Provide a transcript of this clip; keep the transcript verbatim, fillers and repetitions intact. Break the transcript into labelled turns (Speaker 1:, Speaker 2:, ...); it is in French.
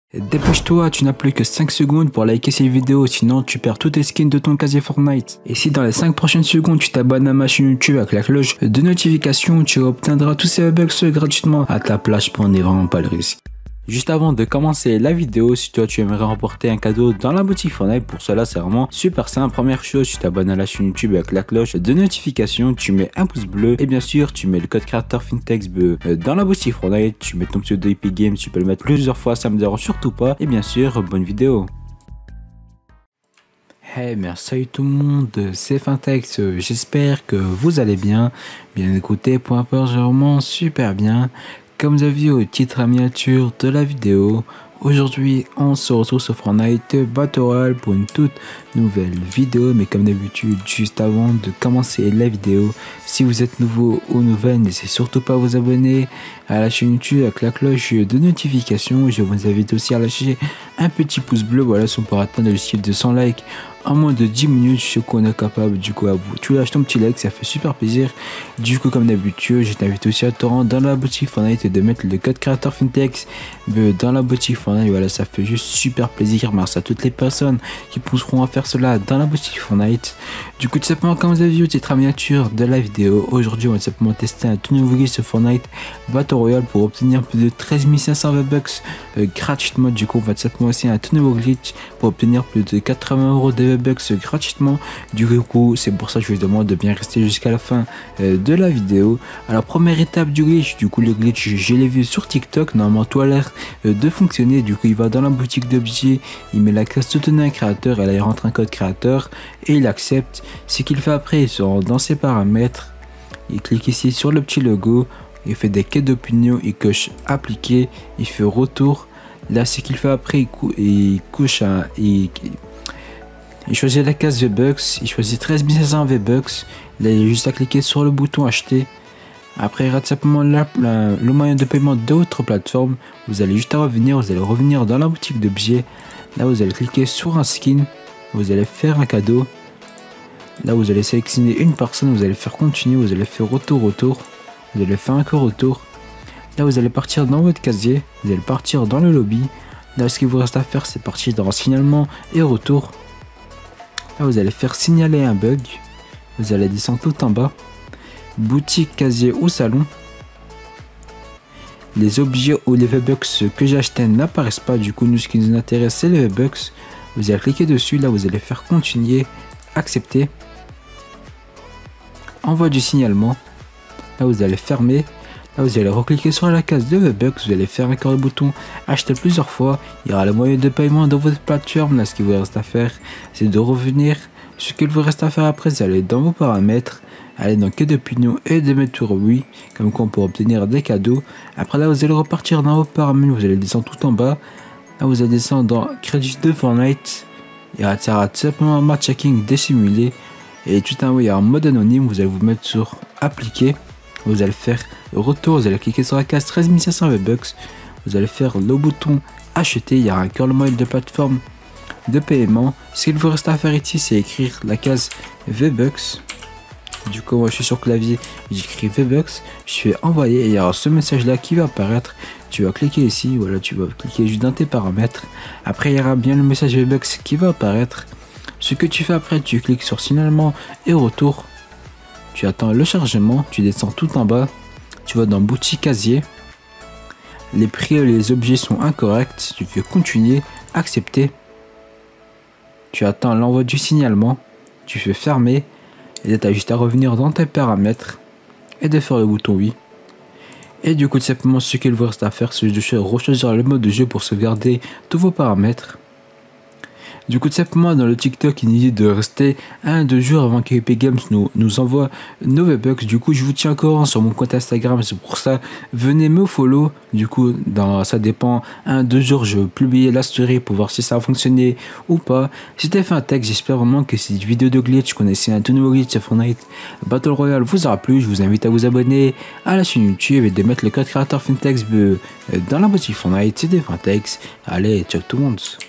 Speaker 1: Dépêche-toi, tu n'as plus que cinq secondes pour liker cette vidéo, sinon tu perds tous tes skins de ton casier Fortnite. Et si dans les cinq prochaines secondes tu t'abonnes à ma chaîne YouTube avec la cloche de notification, tu obtiendras tous ces bugs gratuitement à ta place, prenez vraiment pas le risque. Juste avant de commencer la vidéo, si toi tu aimerais remporter un cadeau dans la boutique Fortnite, pour cela c'est vraiment super simple. Première chose, tu t'abonnes à la chaîne YouTube avec la cloche de notification, tu mets un pouce bleu et bien sûr tu mets le code créateur Fintex dans la boutique Fortnite, tu mets ton pseudo Epic Games, tu peux le mettre plusieurs fois, ça me dérange surtout pas. Et bien sûr, bonne vidéo. Hey, merci tout le monde, c'est Fintex, j'espère que vous allez bien. Bien écoutez, pour un peu, j'ai vraiment super bien. Comme vous avez vu au titre à miniature de la vidéo, aujourd'hui on se retrouve sur Fortnite Battle Royale pour une toute nouvelle vidéo. Mais comme d'habitude, juste avant de commencer la vidéo, si vous êtes nouveau ou nouvelle, n'hésitez surtout pas à vous abonner à la chaîne YouTube avec la cloche de notification. Je vous invite aussi à lâcher un petit pouce bleu, voilà, si on peut atteindre le chiffre de cent likes en moins de dix minutes, je sais qu'on est capable. Du coup, à vous, tu lâches ton petit like, ça fait super plaisir. Du coup, comme d'habitude, je t'invite aussi à te rendre dans la boutique Fortnite et de mettre le code créateur Fintex dans la boutique Fortnite. Voilà, ça fait juste super plaisir. Merci à toutes les personnes qui pousseront à faire cela dans la boutique Fortnite. Du coup, tout simplement, comme vous avez vu au titre à miniature de la vidéo, aujourd'hui, on va simplement tester un tout nouveau guide sur Fortnite Battle Royale pour obtenir plus de treize mille cinq cents V-Bucks euh, gratuitement. Du coup, on va tout simplement aussi un tout nouveau glitch pour obtenir plus de quatre-vingts euros de V-Bucks gratuitement. Du coup, c'est pour ça que je vous demande de bien rester jusqu'à la fin euh, de la vidéo. Alors, première étape du glitch, du coup, le glitch, je l'ai vu sur TikTok. Normalement, tout a l'air euh, de fonctionner. Du coup, il va dans la boutique d'objets, il met la case soutenir un créateur, et là, il rentre un code créateur et il accepte. Ce qu'il fait après, il se rend dans ses paramètres, il clique ici sur le petit logo, il fait des quêtes d'opinion, il coche appliquer, il fait retour. Là, ce qu'il fait après, il, cou il couche un. Il, il choisit la case V-Bucks, il choisit treize mille cinq cents V-Bucks. Là, il a juste à cliquer sur le bouton acheter. Après, il rate simplement la, la, le moyen de paiement d'autres plateformes. Vous allez juste à revenir, vous allez revenir dans la boutique d'objets. Là, vous allez cliquer sur un skin, vous allez faire un cadeau. Là, vous allez sélectionner une personne, vous allez faire continuer, vous allez faire retour, retour. Vous allez faire encore retour. Là, vous allez partir dans votre casier, vous allez partir dans le lobby. Là, ce qu'il vous reste à faire, c'est partir dans signalement et retour. Là, vous allez faire signaler un bug. Vous allez descendre tout en bas. Boutique, casier ou salon. Les objets ou les V-Bucks que j'ai achetés n'apparaissent pas. Du coup, nous, ce qui nous intéresse, c'est les V-Bucks. Vous allez cliquer dessus. Là, vous allez faire continuer, accepter. Envoi du signalement. Là, vous allez fermer. Là, vous allez recliquer sur la case de V-Bucks, vous allez faire encore le bouton acheter plusieurs fois. Il y aura le moyen de paiement dans votre plateforme. Là, ce qu'il vous reste à faire, c'est de revenir. Ce qu'il vous reste à faire après, c'est aller dans vos paramètres, aller dans quête d'opinion et de mettre sur oui, comme quoi on peut obtenir des cadeaux. Après, là, vous allez repartir dans vos paramètres, vous allez descendre tout en bas. Là, vous allez descendre dans crédit de Fortnite. Il y aura tout simplement un match hacking dissimulé. Et tout en haut, il y a un mode anonyme, vous allez vous mettre sur appliquer. Vous allez faire retour, vous allez cliquer sur la case treize mille cinq cents V-Bucks, vous allez faire le bouton acheter, il y aura encore le moyen de plateforme de paiement. Ce qu'il vous reste à faire ici, c'est écrire la case V-Bucks. Du coup, moi je suis sur clavier, j'écris V-Bucks, je fais envoyer et il y aura ce message là qui va apparaître. Tu vas cliquer ici, voilà, tu vas cliquer juste dans tes paramètres. Après, il y aura bien le message V-Bucks qui va apparaître. Ce que tu fais après, tu cliques sur signalement et retour. Tu attends le chargement, tu descends tout en bas, tu vas dans boutique casier. Les prix et les objets sont incorrects, tu fais continuer, accepter. Tu attends l'envoi du signalement, tu fais fermer. Et là, tu as juste à revenir dans tes paramètres et de faire le bouton oui. Et du coup, tout simplement, ce qu'il vous reste à faire, c'est de rechoisir le mode de jeu pour sauvegarder tous vos paramètres. Du coup, tout simplement, dans le TikTok, il nous dit de rester un à deux jours avant qu'Epic Games nous, nous envoie nos V-Bucks. Du coup, je vous tiens au courant sur mon compte Instagram. C'est pour ça, venez me follow. Du coup, dans, ça dépend. Un à deux jours, je vais publier la story pour voir si ça a fonctionné ou pas. C'était Fintex. J'espère vraiment que cette vidéo de glitch, connaissez un tout nouveau glitch sur Fortnite Battle Royale, vous aura plu. Je vous invite à vous abonner à la chaîne YouTube et de mettre le code créateur Fintex dans la boutique Fortnite. C'était Fintex. Allez, ciao tout le monde.